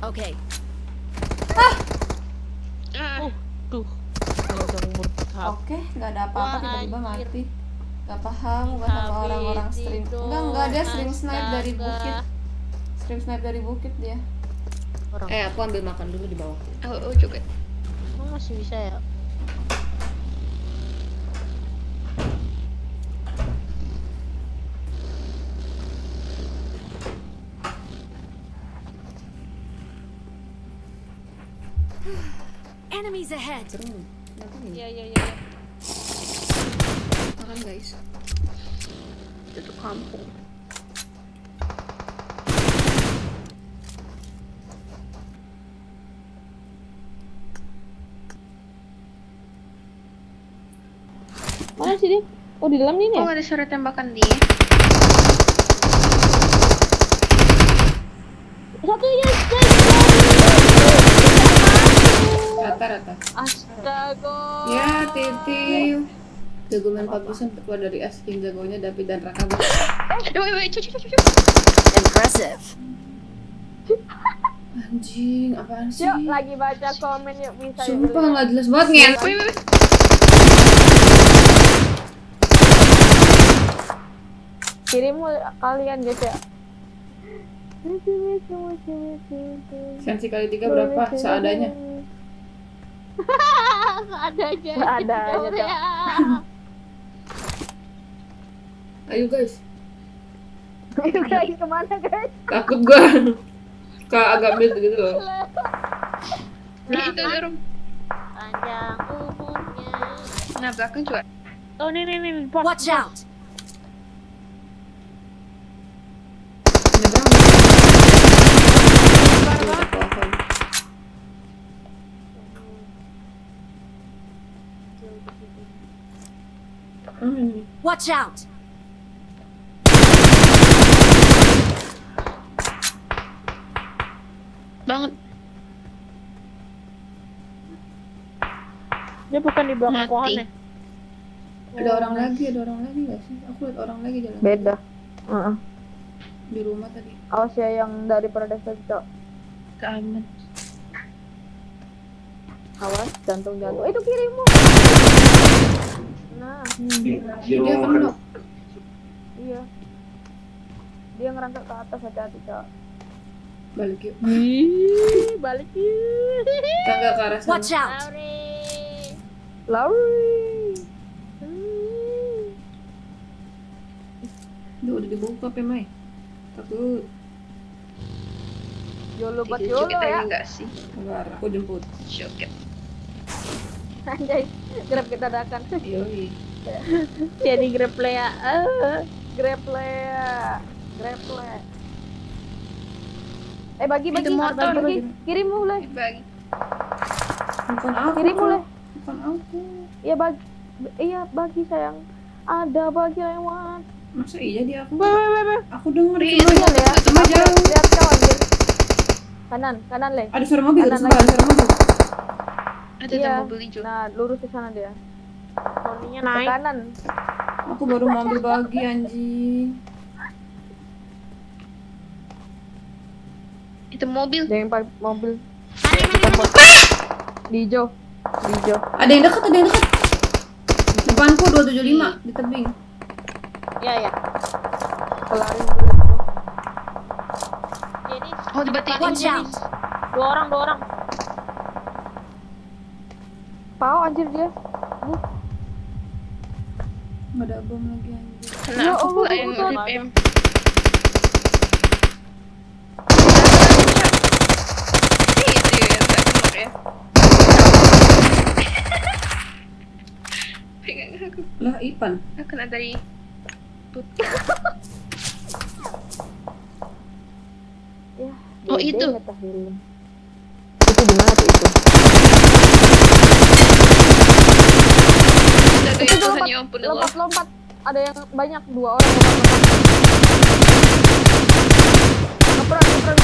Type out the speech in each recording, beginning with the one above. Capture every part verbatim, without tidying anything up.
Oke. Ah. Uh, Tuh. Oke, nggak ada apa-apa, Wah, tiba-tiba anjir. mati. Gak paham gua sama Habis orang-orang stream. itu, Enggak, enggak ada stream snipe dari astaga. bukit. Stream snipe dari bukit dia. Orang. Eh, aku ambil makan dulu di bawah. Oh, oh juga. Emang masih bisa ya? Enemies ahead. Terus, makan ini. Iya, iya, iya. Makan guys. Itu kampung. Mana sih dia? Oh di dalam ini Oh, ya? ada suara tembakan dia. Satu ya guys. Rata-rata. Astaga. Ya, Titi. Jago main P U B G sampai keluar dari asking jagonya David dan Raka. Eh, wait, wait, cuci, cuci, cuci. Impressive. Anjing, apaan sih? Yuk lagi baca komen yuk bisa. Sumpah nggak jelas banget ngen. Wait, wait, wait. Kirimmu kalian guys ya. Sensi kali tiga berapa? Seadanya. Seadanya. Seadanya. Cok. Ayo guys. Ayo guys kemana guys? Takut gua. Kayak agak build gitu loh. Nah, itu dorong. Panjang umurnya. Nah, belakang juga. Oh nih nih nih. Pos, Watch pos. out. Nyebrang. Hmm. Watch out. Banget. Dia bukan di belakang Mati. pohon ya? Ada orang lagi, ada orang lagi nggak sih? Aku lihat orang lagi jalan. Beda. Heeh. Di rumah tadi. Awas ya yang dari Paradise Cok. Keaman. Awas jantung-jantung. Itu kirimu. Nah, Dia kena. iya. Dia ngerangkak ke atas, hati-hati Cok. Balik yuk. Wih, balik yuk. Kita nggak ke arah sana. Watch out. Lauri. Lauri. Duh, udah dibuka apa Mai? Takut. Yolo buat Jadi Yolo kita ya. enggak sih? Enggak, aku jemput. Joget. Anjay, grab kita dakan. Yoi. Jadi grab play ya. Eh, grab play ya. Grab play. Eh bagi bagi Itu motor. bagi, bagi. Kirim mulai. Bagi. Bukan aku. Kirim mulai. Bukan aku. Iya bagi. Iya bagi sayang. Ada bagi lewat. Masa iya dia aku? Be be be be. Aku denger Ri, cuma itu ya. cuma jauh. Lihat kau anjir. Kanan, kanan le. Ada suara mobil, ada Kanan suara, ada suara mobil. Ada Iya. ada mobil hijau. Nah, lurus ke sana dia. Soninya naik. Ke kanan. Aku baru mau ambil bagi anjing. Itu mobil. Dia yang pakai mobil. Di hijau. Di hijau. Ada yang dekat, ada yang dekat. Depanku dua tujuh lima di tebing. Iya ya. Kelarin dulu itu. Jadi Oh, di batu ini. Watch out. dua orang, dua orang. Pau anjir dia. Uh, Enggak ada bom lagi anjir. Kena Ya aku Allah, pula yang bukan. nge-rip em. Eh, itu ya, nggak kemar ya. Pegang aku. Lah, Ipan. Aku kena dari ya. Oh, Dede itu. ngetah film. Itu di mana tuh itu? Astaga, Itu ya Tuhan, lompat, ya ampun Allah. lompat, lompat. Ada yang banyak, dua orang lompat, lompat. Ngeperang, ngeperang.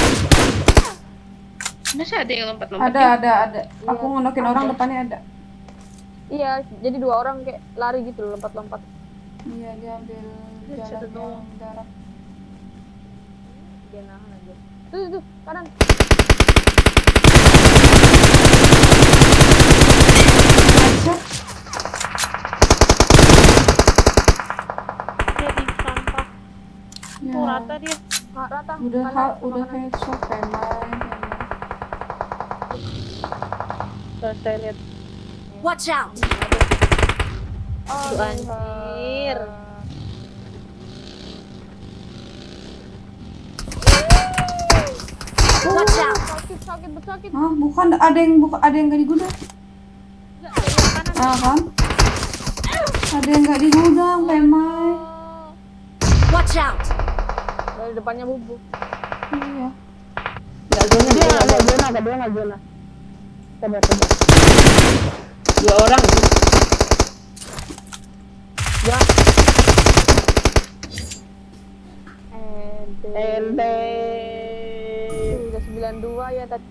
Masa ada yang lompat-lompat? Ada, ya? ada, ada. Aku Iya, ngonokin orang ada. depannya ada. Iya, jadi dua orang kayak lari gitu loh, lompat-lompat. Iya, dia ambil Satu jalan doang. yang darat. Dia nahan aja. Tuh, tuh, tuh, kanan. headshot. Dia di sampah. Ya. Tuh rata dia. Nggak rata. Udah Kanan, ha- udah kanan. headshot pemain. Tuh, saya lihat. Watch out! Aduh, anjir. Watch out! Sakit, sakit, sakit. Ah, bukan ada yang buka ada yang nggak di gudang. Nggak, ada kanan. Ah kan? Ada yang nggak di gudang, pemain. Watch out! Dari depannya bubu. Iya. Nggak zona, Dia dia nggak nggak zona, nggak dia nggak zona. Coba, coba. dua orang. Ya. Ente. Ente. Udah sembilan dua ya tadi.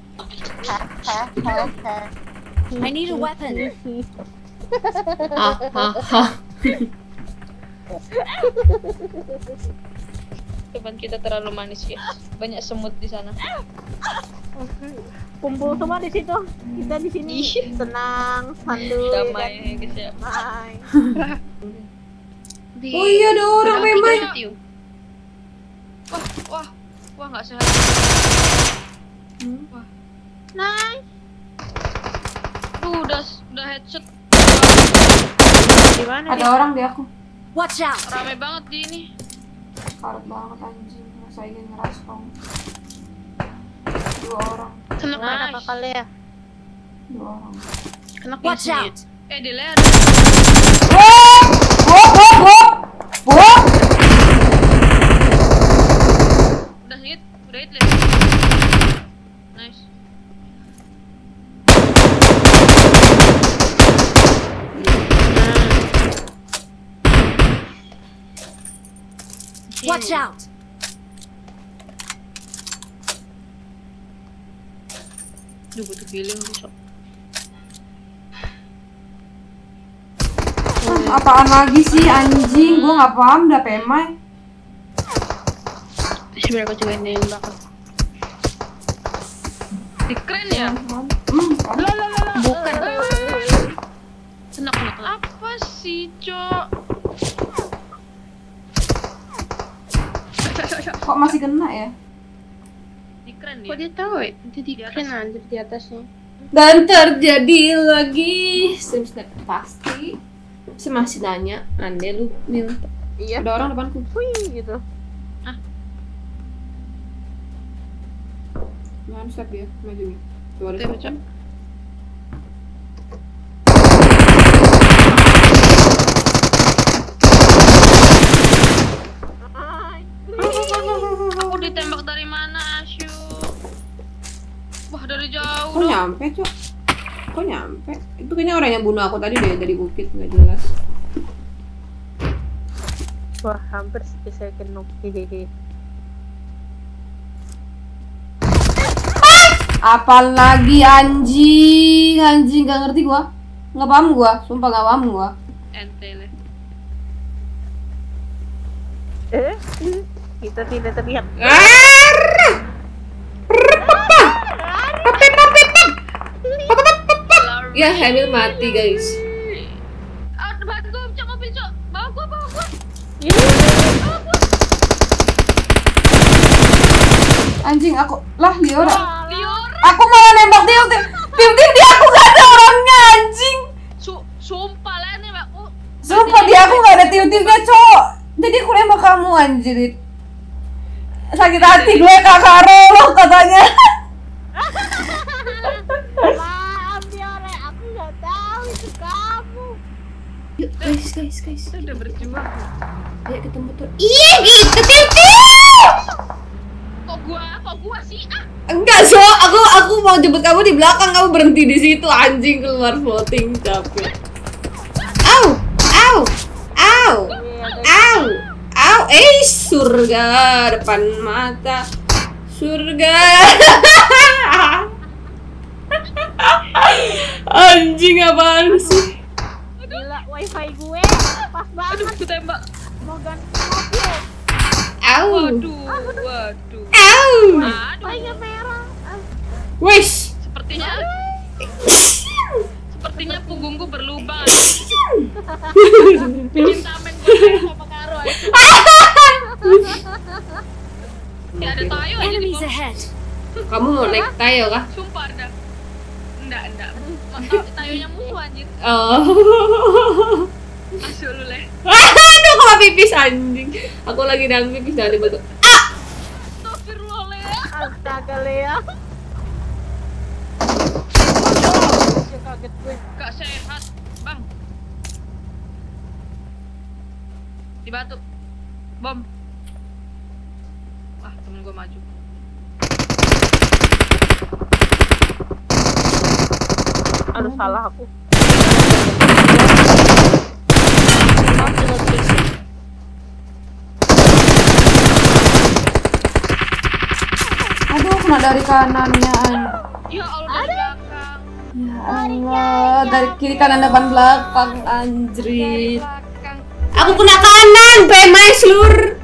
I need a weapon. Ah, ah, ah. Teman kita terlalu manis ya. Banyak semut di sana. Kumpul semua di situ. Kita di sini Iya. tenang, santuy. Damai guys ya. Damai. Di... Oh iya, ada orang Udah, memang. kita tiu. Wah, wah, wah nggak sehat. Hmm. Wah, Nice. tuh udah udah headshot. Di mana? Ada orang di aku. Watch out! Rame banget di ini. Karet banget anjing. Masa ingin ngeraspong. Dua orang. Kena Mana nice. kali ya? Dua orang. Kena Watch kill out! Eh di leher. Wah! Wah, wah, wah! Wah! Udah hit, udah hit lihat. Nice. Watch out! Duh butuh healing besok. Ah, apaan lagi sih anjing? Gua nggak paham dah pemain. Sebenarnya aku juga ini yang belakang. Di keren ya? Hmm, kan? Bukan. Kena kena kena. Apa sih, Cok? Kok masih kena ya? Di keren dia. Kok dia tahu ya? Dia di keren anjir di atasnya. Dan terjadi lagi stream snap pasti. Saya masih nanya, ande lu Mil. Iya. Ada orang depanku. Wih, gitu. Jangan step ya, maju nih. Tuh ada Oke, step. Cok. Aku ditembak dari mana, Asyu? Wah, dari jauh. Kok dong. nyampe, Cok? Kok nyampe? Itu kayaknya orang yang bunuh aku tadi deh dari bukit, nggak jelas. Wah, hampir sih saya kena. Hehehe. Apalagi anjing, anjing gak ngerti gua. Nggak paham gua, sumpah nggak paham gua. Ente lah. Eh, kita tidak terlihat. Ya, Hamil mati guys. Ah, depan gua, Cok, mobil, Cok. Bawa gua, bawa gua. Anjing aku lah Liora. Liora. Aku malah nembak dia. Tim tim di aku gak ada orangnya anjing. Su sumpah lah nih, Mbak. Oh, Sumpah di aku gak ada tim-timnya cowok. Jadi aku nembak kamu anjir. Sakit hati gue kakak Rolo katanya. Maaf Diore, aku nggak tahu itu kamu. Yuk guys, guys, guys. kita udah berjuang. Ayo ketemu tuh. Ih, gitu tim-tim. Kok gua, kok gua sih? Ah, Enggak, so aku aku mau jemput kamu di belakang, kamu berhenti di situ anjing, keluar floating capek. Au, au, au, au, au, eh surga depan mata, surga. Anjing apaan sih? Gila, wifi gue pas banget. aduh, ketembak. Mau ganti mobil. Au, Waduh, waduh. au, Aduh, Wifi merah. Ah, wish. sepertinya Sepertinya punggungku berlubang. Bikin tameng gue sama Karo aja. Ya ada tayo aja di Enemies bawah. ahead. Kamu mau naik tayo kah? Sumpah dah. Enggak, enggak. Ma- Tayonya musuh anjir. Oh. Asyik lu leh. Aduh, kok pipis anjing. Aku lagi dalam pipis dari batu. Astagfirullah leh. Astaga Lea. Kaget gue. Gak sehat, Bang. Di batu. Bom. Wah, temen gue maju. Aduh salah aku. Aduh, kena dari kanannya. an- Ya Allah dari belakang. Ya Allah, dari kiri kanan depan belakang Dari anjrit. belakang. Aku kena kanan, P M I seluruh.